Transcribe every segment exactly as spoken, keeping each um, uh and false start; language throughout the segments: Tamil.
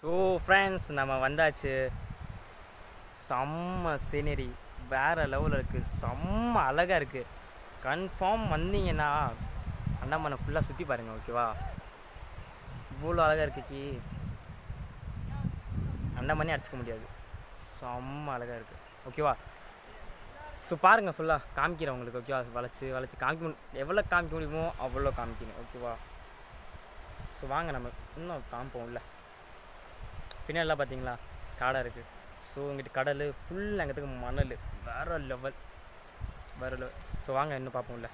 ஸோ ஃப்ரெண்ட்ஸ் நம்ம வந்தாச்சு. செம்ம சீனரி வேறு லெவலில் இருக்குது, செம்ம அழகாக இருக்குது. கன்ஃபார்ம் வந்தீங்கன்னா அண்டாமனை ஃபுல்லாக சுற்றி பாருங்கள், ஓகேவா? இவ்வளோ அழகாக இருக்குச்சி, அண்டாமனே அடிச்சிக்க முடியாது, செம்ம அழகாக இருக்குது, ஓகேவா? ஸோ பாருங்கள், ஃபுல்லாக காமிக்கிறேன் உங்களுக்கு, ஓகேவா? வளைச்சி வளைச்சி காமிக்க, எவ்வளோ காமிக்க முடியுமோ அவ்வளோ காமிக்கணும், ஓகேவா? ஸோ வாங்க நம்ம இன்னும் காமிப்போம். இல்லை பின்னாடிலாம் பார்த்தீங்களா காடை இருக்குது. ஸோ இங்கிட்ட கடல் ஃபுல், அங்கத்துக்கு மணல், வேறு லெவல் வேறு லெவல். ஸோ வாங்க இன்னும் பார்ப்போம்ல.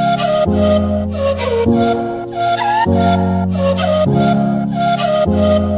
We'll be right back.